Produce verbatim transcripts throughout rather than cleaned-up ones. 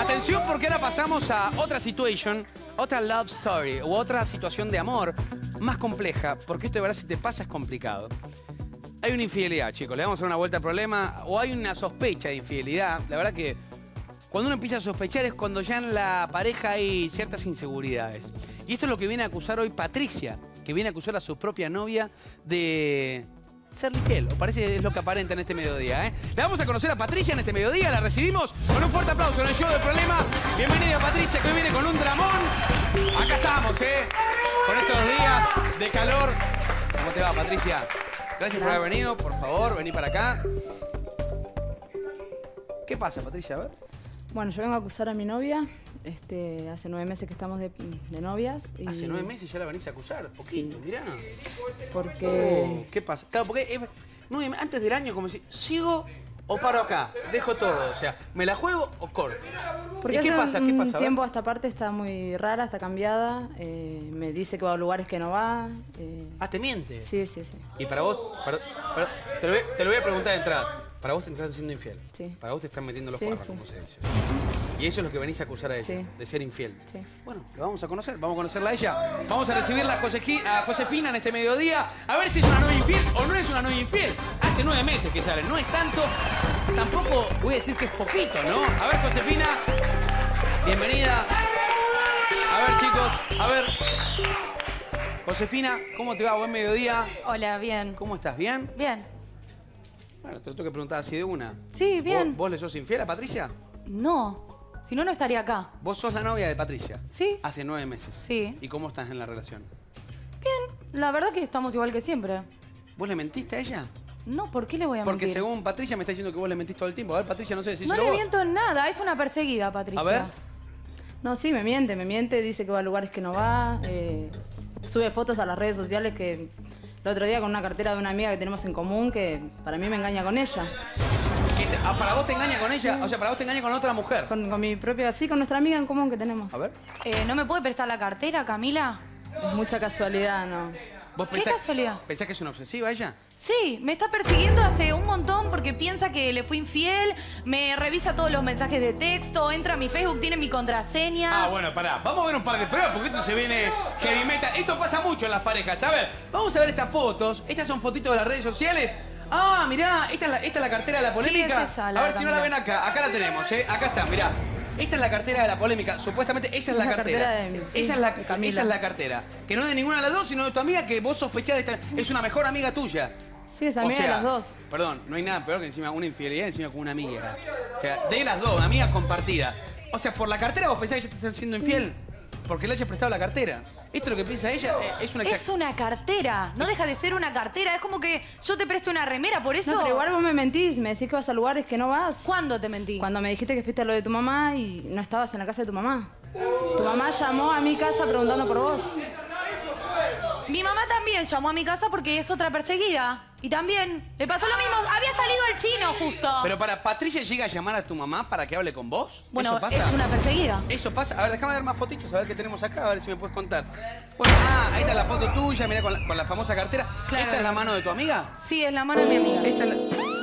Atención, porque ahora pasamos a otra situation, otra love story u otra situación de amor más compleja, porque esto de verdad si te pasa es complicado. Hay una infidelidad, chicos, le vamos a dar una vuelta al problema, o hay una sospecha de infidelidad. La verdad que cuando uno empieza a sospechar es cuando ya en la pareja hay ciertas inseguridades. Y esto es lo que viene a acusar hoy Patricia, que viene a acusar a su propia novia de ser infiel. O parece que es lo que aparenta en este mediodía, ¿eh? Le vamos a conocer a Patricia en este mediodía, la recibimos con un fuerte aplauso en el show del problema. Bienvenida Patricia, que hoy viene con un dramón. Acá estamos, ¿eh? Con estos días de calor. ¿Cómo te va, Patricia? Gracias por haber venido, por favor, vení para acá. ¿Qué pasa, Patricia? A ver. Bueno, yo vengo a acusar a mi novia. Este, hace nueve meses que estamos de, de novias. Y... Hace nueve meses ya la venís a acusar, poquito, sí. Mirá. Porque... Oh, ¿qué pasa? Claro, porque eh, nueve, antes del año, como si, ¿sigo o paro acá? Dejo todo, o sea, ¿me la juego o corto? Porque ¿Y qué pasa? ¿Qué pasa? Un tiempo esta parte está muy rara, está cambiada. Eh, me dice que va a lugares que no va. Eh... Ah, ¿te miente? Sí, sí, sí. Y para vos, para, para, te, lo voy, te lo voy a preguntar de entrada. Para vos te estás haciendo infiel. Sí. Para vos te están metiendo los sí, cuernos, sí. como se dice. Y eso es lo que venís a acusar a ella, sí. de ser infiel. Sí. Bueno, lo vamos a conocer, vamos a conocerla a ella. Vamos a recibirla a, Joseji, a Josefina en este mediodía, a ver si es una novia infiel o no es una novia infiel. Hace nueve meses que sale, no es tanto, tampoco voy a decir que es poquito, ¿no? A ver, Josefina, bienvenida. A ver, chicos, a ver. Josefina, ¿cómo te va? Buen mediodía. Hola, bien. ¿Cómo estás? ¿Bien? Bien. Bueno, te lo tengo que preguntar así de una. Sí, bien. ¿Vos, vos le sos infiel a Patricia? No. Si no, no estaría acá. ¿Vos sos la novia de Patricia? Sí. Hace nueve meses. Sí. ¿Y cómo estás en la relación? Bien. La verdad que estamos igual que siempre. ¿Vos le mentiste a ella? No, ¿por qué le voy a Porque mentir? según Patricia me está diciendo que vos le mentís todo el tiempo. A ver, Patricia, no sé si No le miento en nada. Es una perseguida, Patricia. A ver. No, sí, me miente, me miente. Dice que va a lugares que no va. Eh, sube fotos a las redes sociales que... El otro día con una cartera de una amiga que tenemos en común que para mí me engaña con ella. ¿Qué te, ah, ¿Para vos te engaña con ella? Sí. O sea, ¿para vos te engaña con otra mujer? Con, con mi propia... Sí, con nuestra amiga en común que tenemos. A ver. Eh, ¿No me puede prestar la cartera, Camila? Es mucha casualidad, ¿no? ¿Vos ¿Qué pensás, casualidad? ¿Pensás que es una obsesiva ella? Sí, me está persiguiendo hace un montón porque piensa que le fui infiel, me revisa todos los mensajes de texto, entra a mi Facebook, tiene mi contraseña. Ah, bueno, pará. Vamos a ver un par de pruebas porque esto se viene heavy metal. Esto pasa mucho en las parejas. A ver, vamos a ver estas fotos. Estas son fotitos de las redes sociales. Ah, mirá, esta es la, esta es la cartera de la polémica. Sí, es esa, la a ver si no la ven Camila. acá. Acá la tenemos, ¿eh? Acá está, mirá. Esta es la cartera de la polémica. Supuestamente esa es la, la cartera. cartera de mi- sí, esa, es la, de Camila. esa es la cartera. Que no es de ninguna de las dos, sino de tu amiga que vos sospechás de esta... Es una mejor amiga tuya. Sí, es O amiga sea, de las dos. Perdón, no hay nada peor que encima una infidelidad encima con una amiga. O sea, de las dos, amiga compartida. O sea, por la cartera vos pensás que ella te está siendo infiel. Porque le hayas prestado la cartera. Esto es lo que piensa ella, eh, es una Es una cartera, no deja de ser una cartera. Es como que yo te presto una remera, por eso... No, pero igual vos me mentís, me decís que vas a lugares que no vas. ¿Cuándo te mentí? Cuando me dijiste que fuiste a lo de tu mamá y no estabas en la casa de tu mamá. Tu mamá llamó a mi casa preguntando por vos. Mi mamá también llamó a mi casa porque es otra perseguida. Y también le pasó lo mismo. Había salido al chino justo. Pero para, ¿Patricia llega a llamar a tu mamá para que hable con vos? Bueno, ¿Eso pasa? es una perseguida. Eso pasa. A ver, déjame ver más fotitos, a ver qué tenemos acá, a ver si me puedes contar. Bueno, ah, ahí está la foto tuya, mira con la, con la famosa cartera. Claro. ¿Esta es la mano de tu amiga? Sí, es la mano de mi amiga. Esta es la...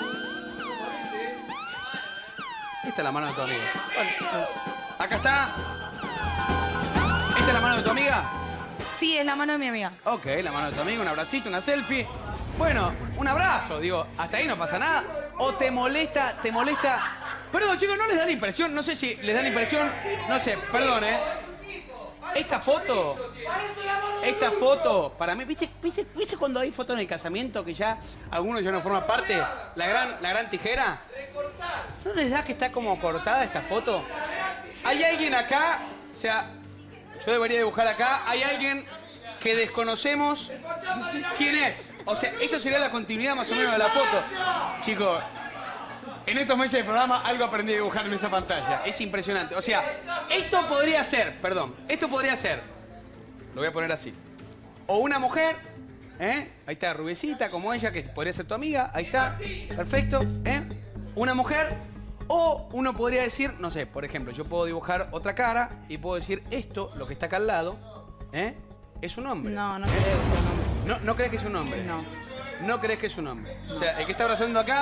Esta es la mano de tu amiga. Bueno, acá está. ¿Esta es la mano de tu amiga? Sí, es la mano de mi amiga. Ok, la mano de tu amiga, un abracito, una selfie. Bueno, un abrazo, digo, hasta ahí no pasa nada. O te molesta, te molesta. Perdón, chicos, ¿no les da la impresión? No sé si les da la impresión. No sé, perdón, ¿eh? Esta foto. Esta foto, para mí, ¿viste, viste, ¿viste cuando hay fotos en el casamiento que ya algunos ya no forman parte? La gran, la gran tijera. ¿No les da que está como cortada esta foto? Hay alguien acá, o sea, yo debería dibujar acá, hay alguien que desconocemos quién es. O sea, esa sería la continuidad más o menos de la foto. Chicos, en estos meses de programa algo aprendí a dibujar en esta pantalla. Es impresionante. O sea, esto podría ser, perdón, esto podría ser, lo voy a poner así, o una mujer, ¿eh? Ahí está, rubiecita como ella, que podría ser tu amiga, ahí está, perfecto, ¿eh? Una mujer, o uno podría decir, no sé, por ejemplo, yo puedo dibujar otra cara y puedo decir esto, lo que está acá al lado, ¿eh? Es un hombre. No, no creo que sea un hombre. ¿No, ¿No crees que es un hombre? No. ¿No crees que es un hombre? O sea, el que está abrazando acá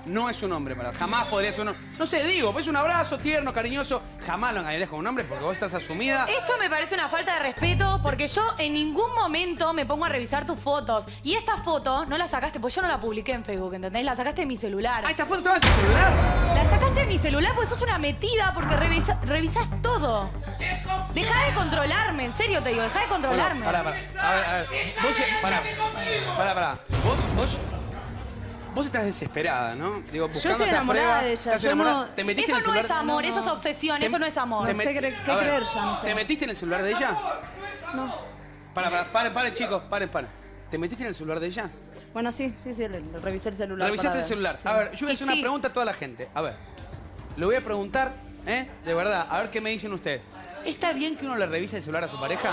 no es un hombre para vos. Jamás podría ser un hombre. No sé, digo, pues un abrazo tierno, cariñoso. Jamás lo engañarías con un hombre porque vos estás asumida. Esto me parece una falta de respeto porque yo en ningún momento me pongo a revisar tus fotos. Y esta foto no la sacaste, pues yo no la publiqué en Facebook, ¿entendés? La sacaste de mi celular. Ah, esta foto estaba en tu celular. La sacaste de mi celular porque sos una metida porque revisa, revisás todo. Dejá de controlarme, en serio te digo, dejá de controlarme. Bueno, pará, pará. A ver, a ver. Vos, pará, pará, pará. Vos, vos... Vos estás desesperada, ¿no? Digo, buscando Yo estoy estas enamorada pruebas. de ella. ¿Estás Yo enamorada? no- ¿Te metiste Eso en el no celular? es amor, eso es obsesión, Te- eso no es amor. te No met- sé qué, qué A ver, creer ya, no sé. ¿Te metiste en el celular de ella? No. Para, para, paren, paren, chicos, paren, paren. ¿Te metiste en el celular de ella? Bueno, sí, sí, sí, le- le revisé el celular. Revisaste para el ver. celular. Sí. A ver, yo voy a Y hacer una sí. pregunta a toda la gente. A ver, le voy a preguntar, ¿eh? De verdad, a ver qué me dicen ustedes. ¿Está bien que uno le revise el celular a su pareja?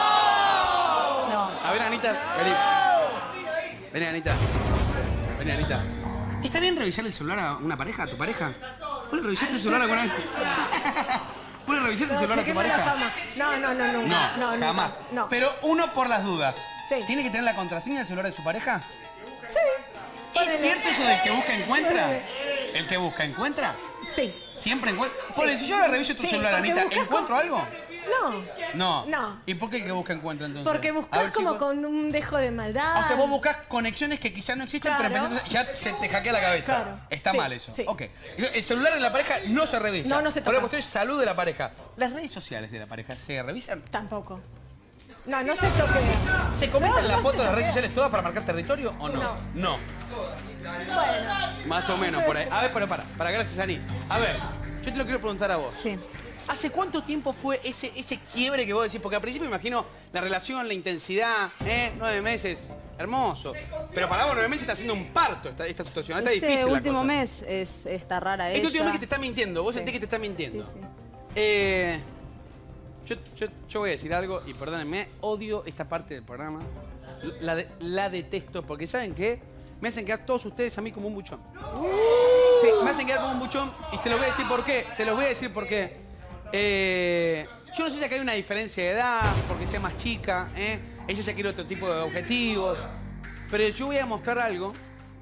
No. A ver, Anita, vení. Vení, Anita. Vení, Anita. ¿Está bien revisar el celular a una pareja, a tu pareja? ¿Vos le revisaste el celular alguna vez? ¿Vos le revisaste el celular a tu chequemos la pareja? fama. No, no, no, nunca. No, nunca. jamás. No. Pero uno por las dudas. Sí. ¿Tiene que tener la contraseña del celular de su pareja? Sí. ¿Es Ponele. cierto eso del que busca encuentra? Ponele. ¿El que busca encuentra? Sí. Siempre encuentra. Ponle, si yo ahora reviso tu Sí, celular, porque Anita, buscas ¿encuentro con- algo? No. No. No. ¿Y por qué el que busca encuentra entonces? Porque A buscas ver, como chicos. con un dejo de maldad. O sea, vos buscas conexiones que quizás no existen, pero Claro. empezás a- ya se te hackea la cabeza. Claro. Está Sí, mal eso. sí. Ok. El celular de la pareja no se revisa. No, no se Por la toca. cuestión es salud de la pareja. ¿Las redes sociales de la pareja se revisan? Tampoco. No, no se toquea. ¿Se comentan No, las no fotos se de las redes toquea. sociales todas para marcar territorio o no? No. No. Bueno. Más o menos por ahí. A ver, pero para, para, gracias, Ani. A ver, yo te lo quiero preguntar a vos. Sí. ¿Hace cuánto tiempo fue ese, ese quiebre que vos decís? Porque al principio me imagino la relación, la intensidad, ¿eh? Nueve meses, hermoso. Pero para vos nueve meses está haciendo un parto esta, esta situación. Está Este difícil la último cosa. mes es, está rara ella. Este último mes que te está mintiendo. Vos Sí. sentís que te está mintiendo. Sí, sí. Eh, yo, yo, yo voy a decir algo y perdónenme, odio esta parte del programa. La, de- la detesto porque ¿saben qué? Me hacen quedar todos ustedes a mí como un buchón. Sí, me hacen quedar como un buchón y se los voy a decir por qué. Se los voy a decir por qué. Eh, yo no sé si acá hay una diferencia de edad, porque sea más chica, ¿eh? Ella ya quiere otro tipo de objetivos. Pero yo voy a mostrar algo.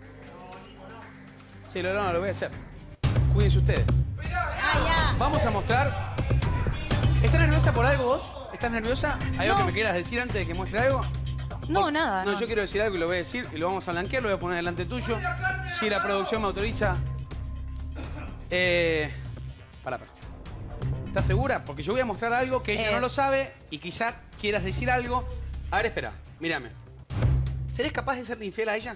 Sí, lo, no, lo voy a hacer. Cuídense ustedes. Vamos a mostrar. ¿Estás nerviosa por algo vos? ¿Estás nerviosa? ¿Hay algo No. que me quieras decir antes de que muestre algo? No, Por- nada. No, no. yo quiero decir algo y lo voy a decir y lo vamos a blanquear, lo voy a poner delante tuyo. Si la producción me autoriza. Eh. Pará, pará. ¿Estás segura? Porque yo voy a mostrar algo que ella Eh. no lo sabe y quizás quieras decir algo. A ver, espera, mírame. ¿Serés capaz de serle infiel a ella?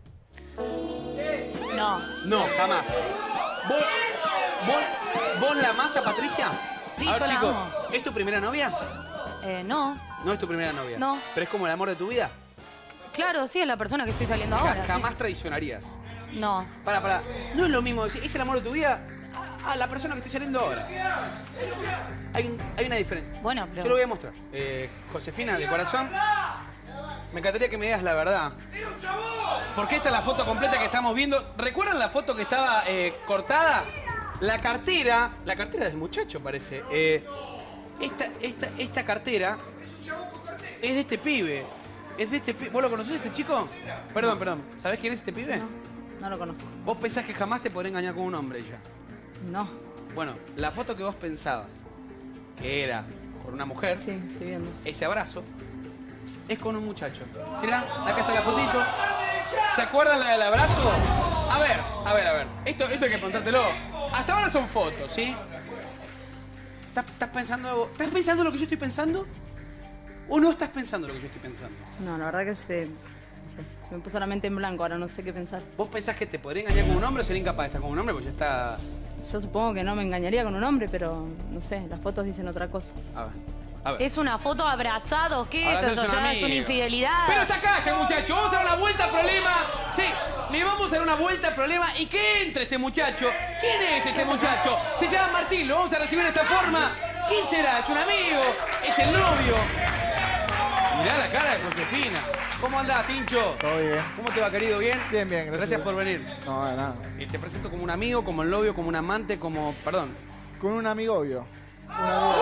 No. No, jamás. ¿Vos, vos, vos la amás a Patricia? Sí, a ver, yo la chicos, amo. ¿es tu primera novia? Eh, no. No es tu primera novia. No. ¿Pero es como el amor de tu vida? Claro, sí, es la persona que estoy saliendo Ja- ahora. sí. jamás traicionarías. No. Para, para. No es lo mismo decir, es el amor de tu vida a la persona que estoy saliendo ahora. Hay, un- hay una diferencia. Bueno, pero- Yo lo voy a mostrar. Eh, Josefina, de corazón, me encantaría que me digas la verdad. Porque esta es la foto completa que estamos viendo. ¿Recuerdan la foto que estaba eh, cortada? La cartera, la cartera del muchacho parece. Eh, esta, esta, esta cartera es de este pibe. Es de este pibe. ¿Vos lo conocés, este chico? Perdón, perdón. ¿Sabés quién es este pibe? No, no lo conozco. Vos pensás que jamás te podré engañar con un hombre ya. No. Bueno, la foto que vos pensabas que era con una mujer, Sí, estoy viendo. ese abrazo, es con un muchacho. Mirá, acá está la fotito. ¿Se acuerdan la del abrazo? A ver, a ver, a ver. Esto, esto hay que preguntártelo. Hasta ahora son fotos, ¿sí? ¿Estás, estás pensando algo? ¿Estás pensando lo que yo estoy pensando? ¿O no estás pensando lo que yo estoy pensando? No, la verdad que se, no sé, se me puso la mente en blanco, ahora no sé qué pensar. ¿Vos pensás que te podré engañar con un hombre o sería incapaz de estar con un hombre? Porque ya está... Yo supongo que no me engañaría con un hombre, pero no sé, las fotos dicen otra cosa. A ver, a ver. ¿Es una foto abrazados? ¿Qué es Abrazados eso? son Ya es una amigos. infidelidad. Pero está acá este muchacho. Vamos a dar una vuelta al problema. Sí, le vamos a dar una vuelta al problema y que entre este muchacho. ¿Quién es este muchacho? Se llama Martín. Lo vamos a recibir de esta forma. ¿Quién será? ¿Es un amigo? ¿Es el novio? Mirá la cara de Josefina. ¿Cómo andás, Tincho? Todo bien. ¿Cómo te va, querido? ¿Bien? Bien, bien, gracias. Gracias por venir. No, de nada. Y te presento como un amigo, como el novio, como un amante, como... Perdón. Con un amigo obvio. Un amigo.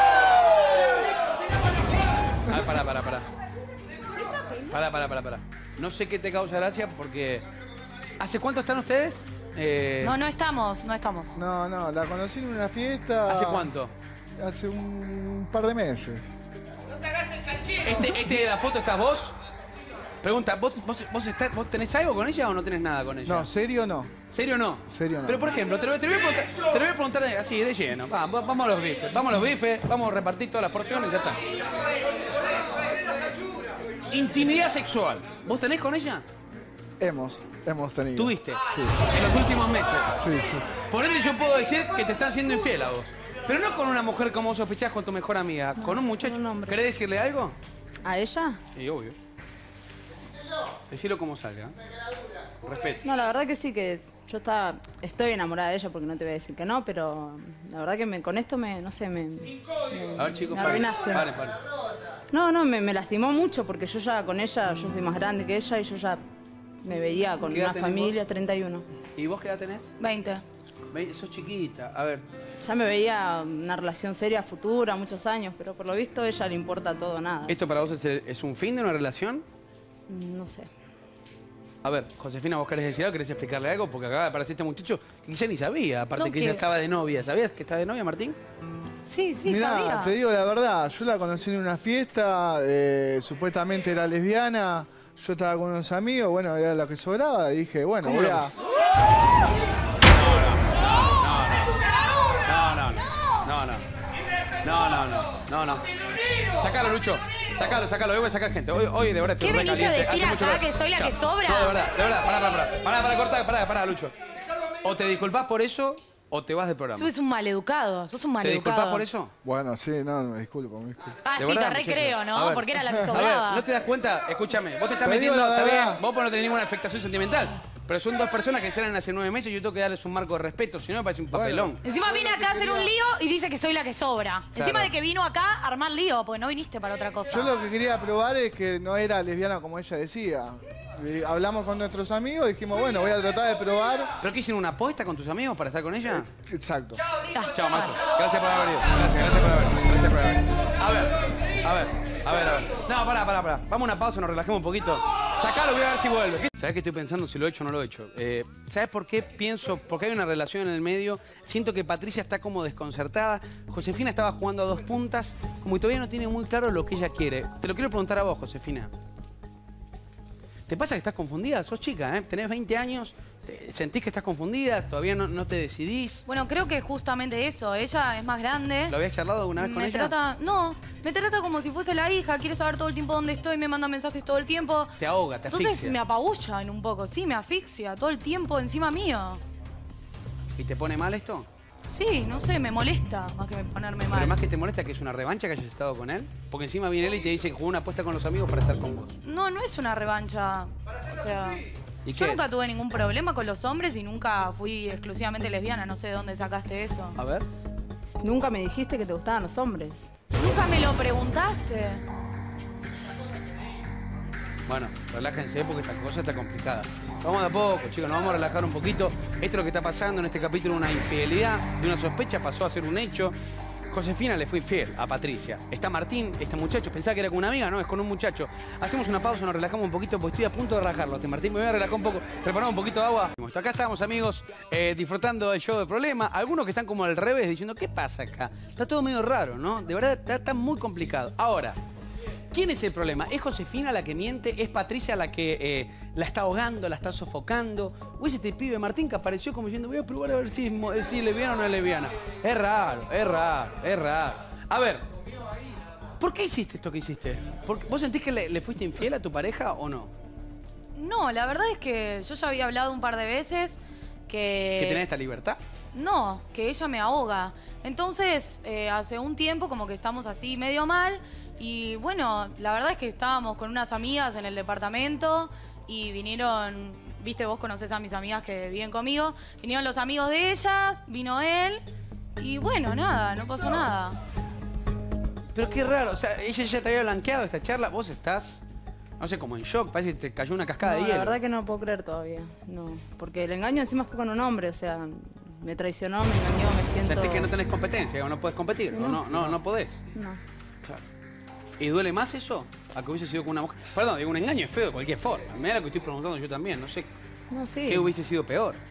A ver, pará, pará, pará. Pará, pará, pará, pará. No sé qué te causa gracia porque... ¿Hace cuánto están ustedes? Eh, No, no estamos, no estamos. No, no, la conocí en una fiesta. ¿Hace cuánto? Hace un par de meses. Este, este de la foto estás vos. Pregunta, ¿vos, vos, vos, estás, ¿vos tenés algo con ella o no tenés nada con ella? No, serio no. ¿Serio no? Serio no. Pero por ejemplo, te lo, te lo voy a preguntar, te lo voy a preguntar así, de lleno. Va, va- vamos a los bifes, vamos a los bifes, vamos a repartir todas las porciones y ya está. Intimidad sexual. ¿Vos tenés con ella? Hemos, hemos tenido. ¿Tuviste? Sí, En los últimos meses. sí, sí. Por ende yo puedo decir que te están siendo infiel a vos. Pero no con una mujer como vos sospechás con tu mejor amiga, con un muchacho. con un hombre. ¿Querés decirle algo? ¿A ella? Sí, obvio. Decilo como salga. Respeto. No, la verdad que sí, que yo estaba, estoy enamorada de ella porque no te voy a decir que no, pero la verdad que me, con esto me, no sé, me, me, A ver, chicos, me paren. arruinaste. Paren, paren. No, no, me, me lastimó mucho porque yo ya con ella, yo soy más grande que ella y yo ya me veía con ¿Qué edad una tenés familia, vos? treinta y uno. ¿Y vos qué edad tenés? veinte. Ve, sos chiquita. A ver, Ya me veía una relación seria futura, muchos años, pero por lo visto a ella le importa todo, nada. ¿esto para vos es, el- es un fin de una relación? No sé. A ver, Josefina, ¿vos querés decir algo? ¿Querés explicarle algo? Porque acaba de aparecer este muchacho que quizá ni sabía, aparte No, que que- ella estaba de novia. ¿Sabías que estaba de novia, Martín? Sí, sí, Mirá, sabía. te digo la verdad, yo la conocí en una fiesta, eh, supuestamente era lesbiana, yo estaba con unos amigos, bueno, era lo que sobraba, y dije, bueno, ¿Cómo voy lo a... No, no, no. No, no. No, no, no. No, no. Sacalo, Lucho. Sacalo, sacalo. Hoy voy a sacar gente. Hoy, hoy de verdad estoy ¿Qué re veniste a caliente. decir Hace mucho acá, calor. que soy la Chao. que sobra? No, de verdad, de verdad. Pará, pará, pará. Pará, pará, corta, pará, pará, Lucho. O te disculpás por eso o te vas del programa. Sos un maleducado, sos un ¿Te maleducado. disculpás por eso? Bueno, sí, no, me disculpo, me disculpo. Ah, ¿De sí, verdad, te muchacho? recreo, A ¿no? ver. Porque era la que A ver, sobraba. ¿no te das cuenta? Escúchame, vos te estás Te digo metiendo, la está verdad. bien, vos no tenés ninguna afectación sentimental. Pero son dos personas que salen hace nueve meses y yo tengo que darles un marco de respeto, si no me parece un papelón. Encima vine acá a hacer un lío y dice que soy la que sobra. Encima de que vino acá a armar lío, porque no viniste para otra cosa. Yo lo que quería probar es que no era lesbiana como ella decía. Y hablamos con nuestros amigos y dijimos, bueno, voy a tratar de probar. ¿Pero qué hicieron una apuesta con tus amigos para estar con ella? Exacto. Chao, maestro. Gracias por haber venido. Gracias, gracias por haber venido. Gracias por haber venido. A ver, a ver, a ver, a ver. No, pará, pará, pará. Vamos a una pausa, nos relajemos un poquito. Sacalo, voy a ver si vuelve. ¿Qué- ¿Sabés qué estoy pensando si lo he hecho o no lo he hecho? Eh, ¿Sabés por qué pienso? Porque hay una relación en el medio. Siento que Patricia está como desconcertada. Josefina estaba jugando a dos puntas. Como que todavía no tiene muy claro lo que ella quiere. Te lo quiero preguntar a vos, Josefina. ¿Te pasa que estás confundida? Sos chica, ¿eh? Tenés veinte años. te- ¿Sentís que estás confundida? ¿Todavía no, no te decidís? Bueno, creo que justamente eso. Ella es más grande. ¿Lo habías charlado alguna vez con me ella? trata, no, me trata como si fuese la hija, quiere saber todo el tiempo dónde estoy, me manda mensajes todo el tiempo. Te ahoga, te Entonces asfixia. me apabulla en un poco, sí, me asfixia todo el tiempo encima mío. ¿Y te pone mal esto? Sí, no sé, me molesta más que ponerme mal. Pero más que te molesta que es una revancha que hayas estado con él. Porque encima viene él y te dice que jugó una apuesta con los amigos para estar con vos. No, no es una revancha. O sea, ¿Y yo qué nunca es? tuve ningún problema con los hombres y nunca fui exclusivamente lesbiana. No sé de dónde sacaste eso. A ver. Nunca me dijiste que te gustaban los hombres. Nunca me lo preguntaste. Bueno, relájense porque esta cosa está complicada. Vamos de a poco, chicos, nos vamos a relajar un poquito. Esto es lo que está pasando en este capítulo, una infidelidad de una sospecha pasó a ser un hecho. Josefina le fue infiel a Patricia. Está Martín, este muchacho, pensaba que era con una amiga, no, es con un muchacho. Hacemos una pausa, nos relajamos un poquito porque estoy a punto de rajarlo. Este Martín, me voy a relajar un poco, preparamos un poquito de agua. Acá estamos, amigos, eh, disfrutando del show de Problema. Algunos que están como al revés, diciendo, ¿qué pasa acá? Está todo medio raro, ¿no? De verdad, está, está muy complicado. Ahora, ¿quién es el problema? ¿Es Josefina la que miente? ¿Es Patricia la que eh, la está ahogando, la está sofocando? ¿O es este pibe Martín que apareció como diciendo voy a probar a ver si es, mo- si es lesbiana o no es lesbiana? Es raro, es raro, es raro. A ver, ¿por qué hiciste esto que hiciste? ¿Por- ¿Vos sentís que le, le fuiste infiel a tu pareja o no? No, la verdad es que yo ya había hablado un par de veces que... ¿Que tenés esta libertad? No, que ella me ahoga. Entonces, eh, hace un tiempo como que estamos así medio mal. Y bueno, la verdad es que estábamos con unas amigas en el departamento y vinieron, viste, vos conocés a mis amigas que viven conmigo, vinieron los amigos de ellas, vino él y bueno, nada, no pasó nada. Pero qué raro, o sea, ella ya te había blanqueado esta charla, vos estás, no sé, como en shock, parece que te cayó una cascada No, de la hielo. verdad que no puedo creer todavía. No, porque el engaño encima fue con un hombre, o sea, me traicionó, me engañó, me siento... Sentís que no tenés competencia, o no podés competir, o no, no, no podés. No. Claro. ¿Y duele más eso a que hubiese sido con una mujer? Perdón, digo, un engaño es feo de cualquier forma. Me da lo que estoy preguntando yo también. No sé No, sí. qué hubiese sido peor.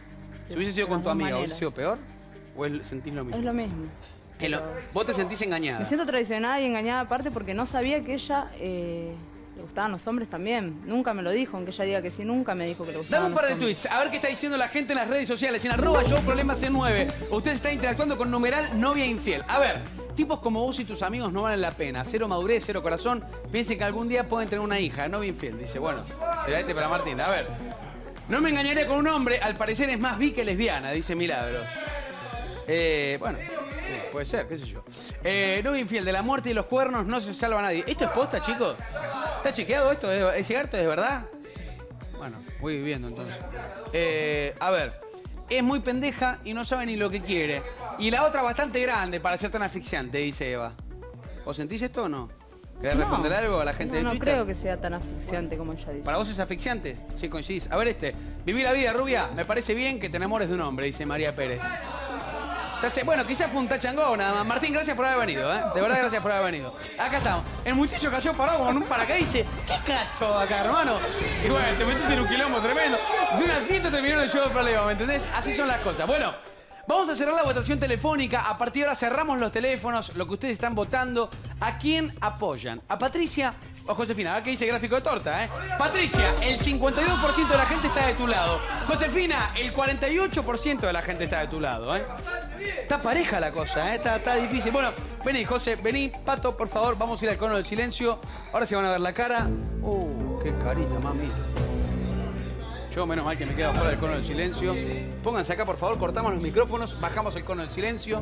Si hubiese sido con las tu dos amiga, maneras. ¿hubiese sido peor? ¿O es- sentís lo mismo? Es lo mismo. Es lo- Pero Vos te sentís engañada. Me siento traicionada y engañada aparte porque no sabía que ella eh, le gustaban los hombres también. Nunca me lo dijo, aunque ella diga que sí, nunca me dijo que le gustaban Dame un par los de hombres. tweets, a ver qué está diciendo la gente en las redes sociales. En arroba yo problema C nueve. Usted está interactuando con numeral novia infiel. A ver, tipos como vos y tus amigos no valen la pena. Cero madurez, cero corazón. Piensen que algún día pueden tener una hija, novia infiel. Dice, bueno, será este para Martín. A ver, no me engañaré con un hombre, al parecer es más bi que lesbiana, dice Milagros. Eh, bueno, eh, puede ser, qué sé yo. Eh, novia infiel, de la muerte y los cuernos no se salva nadie. ¿Esto es posta, chicos? ¿Está chequeado esto? ¿Es es cierto? ¿Es verdad? Bueno, voy viviendo entonces. Eh, a ver, es muy pendeja y no sabe ni lo que quiere. Y la otra bastante grande para ser tan asfixiante, dice Eva. ¿Vos sentís esto o no? ¿Querés No. responder algo a la gente no, de no Twitter? creo que sea tan asfixiante como ella dice. ¿Para vos es asfixiante? Sí, coincidís. A ver este. Viví la vida, rubia. Me parece bien que te enamores de un hombre, dice María Pérez. Entonces, bueno, quizás fue un tachangón nada más. Martín, gracias por haber venido, ¿eh? De verdad, gracias por haber venido. Acá estamos. El muchacho cayó parado como en un paracaídas y dice, ¿qué cacho acá, hermano? Y bueno, te metiste en un quilombo tremendo. De una fiesta terminaron el show de problema, ¿me entendés? Así son las cosas. Bueno, vamos a cerrar la votación telefónica. A partir de ahora cerramos los teléfonos, lo que ustedes están votando. ¿A quién apoyan? ¿A Patricia o a Josefina? A ver qué dice el gráfico de torta, ¿eh? Patricia, el cincuenta y dos por ciento de la gente está de tu lado. Josefina, el cuarenta y ocho por ciento de la gente está de tu lado, ¿eh? Está pareja la cosa, ¿eh? Está, está difícil. Bueno, vení, José, vení. Pato, por favor, vamos a ir al cono del silencio. Ahora se van a ver la cara. Uh, qué carita, mami. Yo, menos mal que me quedo fuera del cono del silencio. Pónganse acá, por favor, cortamos los micrófonos, bajamos el cono del silencio.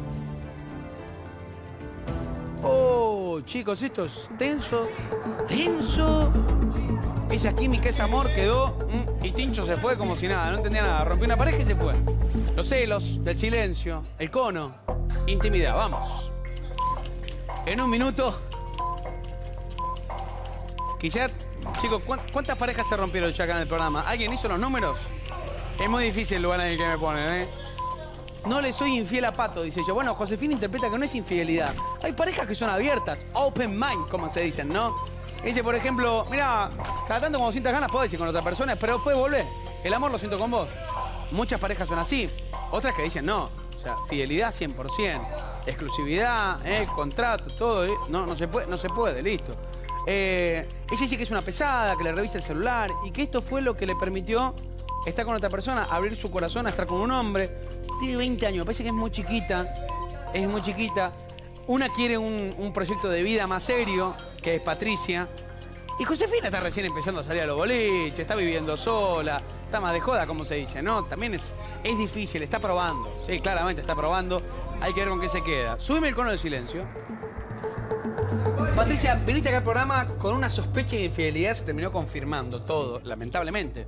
Oh, chicos, esto es tenso, tenso. Esa química, ese amor quedó mm, y Tincho se fue como si nada, no entendía nada. Rompió una pareja y se fue. Los celos, del silencio, el cono, intimidad, vamos. En un minuto. Quizás, chicos, ¿cuán- ¿cuántas parejas se rompieron ya acá en el programa? ¿Alguien hizo los números? Es muy difícil el lugar en el que me ponen, ¿eh? No le soy infiel a Pato, dice yo. Bueno, Josefina interpreta que no es infidelidad. Hay parejas que son abiertas, open mind, como se dicen, ¿no? Dice, por ejemplo, mira, cada tanto cuando sientas ganas podés ir con otra persona, pero después volvés. El amor lo siento con vos. Muchas parejas son así. Otras que dicen, no, o sea, fidelidad cien por ciento. Exclusividad, eh, contrato, todo. eh. No, no se puede, no se puede, listo. Eh, ella dice que es una pesada, que le revisa el celular y que esto fue lo que le permitió estar con otra persona, abrir su corazón a estar con un hombre. Tiene veinte años, me parece que es muy chiquita, es muy chiquita. Una quiere un, un proyecto de vida más serio, que es Patricia. Y Josefina está recién empezando a salir a los boliches, está viviendo sola, está más de joda, como se dice, ¿no? También es, es difícil, está probando. Sí, claramente está probando. Hay que ver con qué se queda. Súbeme el cono del silencio. Patricia, viniste acá al programa con una sospecha de infidelidad, se terminó confirmando todo, lamentablemente.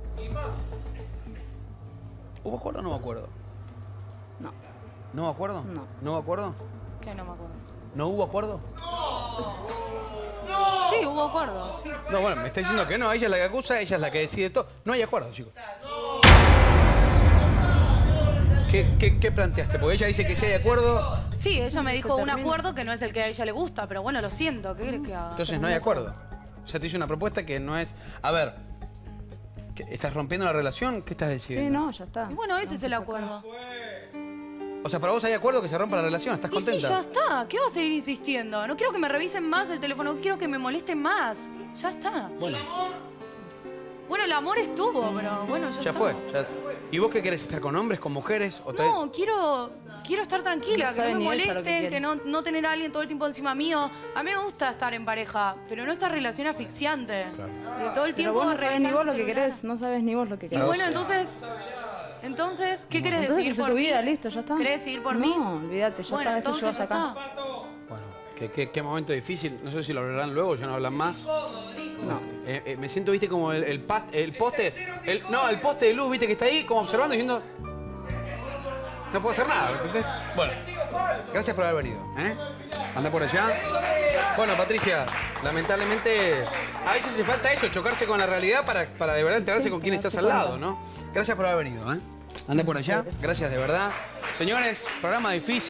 ¿Hubo acuerdo o no hubo acuerdo? No. ¿No hubo acuerdo? No. ¿No hubo acuerdo? Que no me acuerdo. ¿No hubo acuerdo? Sí, hubo acuerdo, sí. No, bueno, me está diciendo que no. Ella es la que acusa, ella es la que decide todo. No hay acuerdo, chicos. ¿Qué, qué, qué planteaste? Porque ella dice que sí hay acuerdo, Sí, ella me dijo un termina. acuerdo que no es el que a ella le gusta, pero bueno, lo siento, ¿qué crees que haga? entonces no hay acuerdo. Ya te hizo una propuesta que no es... A ver, ¿qué- ¿estás rompiendo la relación? ¿Qué estás Sí, decidiendo? no, ya está. Y bueno, ese No, es el ya está. acuerdo. O sea, ¿para vos hay acuerdo que se rompa la relación? ¿Estás Y sí, contenta? ya está. ¿Qué vas a seguir insistiendo? No quiero que me revisen más el teléfono, no quiero que me molesten más. Ya está. Bueno, Bueno, el amor estuvo, pero bueno, ya, ya está. fue. ya- ¿Y vos qué querés? ¿Estar con hombres, con mujeres? ¿O te- No, quiero, quiero estar tranquila, No que sabe no me ni ella lo que molesten, quiere. que, no, no tener a alguien todo el tiempo encima mío. A mí me gusta estar en pareja, pero no esta relación asfixiante. De todo el Pero tiempo vos no sabés revisar ni el vos lo que celular. querés, no sabés ni vos lo que Y querés. bueno, entonces, entonces, ¿qué querés Entonces decir hace por tu mí? vida, listo, ya está. ¿Querés seguir por no, mí? No, olvídate, ya Bueno, está, esto entonces llevas ya acá. está. Bueno, qué, qué- qué momento difícil. No sé si lo hablarán luego, ya no hablan más. No. Eh, eh, me siento, viste, como el, el, pas- el poste... El, no, el poste de luz, viste, que está ahí, como observando y diciendo... No puedo hacer nada, ¿entendés? Bueno, gracias por haber venido, ¿eh? Anda por allá. Bueno, Patricia, lamentablemente... A veces hace falta eso, chocarse con la realidad para, para de verdad enterarse Sí, con quién para estás al darse lado, ¿no? Gracias por haber venido, ¿eh? Anda por allá, gracias de verdad. Señores, programa difícil.